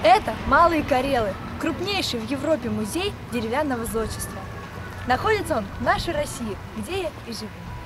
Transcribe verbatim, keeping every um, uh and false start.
Это Малые Карелы, крупнейший в Европе музей деревянного зодчества. Находится он в нашей России, где я и живу.